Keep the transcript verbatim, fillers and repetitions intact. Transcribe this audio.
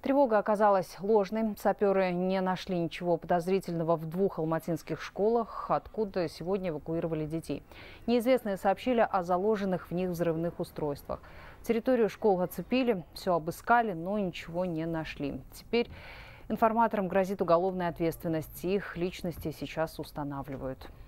Тревога оказалась ложной. Саперы не нашли ничего подозрительного в двух алматинских школах, откуда сегодня эвакуировали детей. Неизвестные сообщили о заложенных в них взрывных устройствах. Территорию школ оцепили, все обыскали, но ничего не нашли. Теперь информаторам грозит уголовная ответственность. Их личности сейчас устанавливают.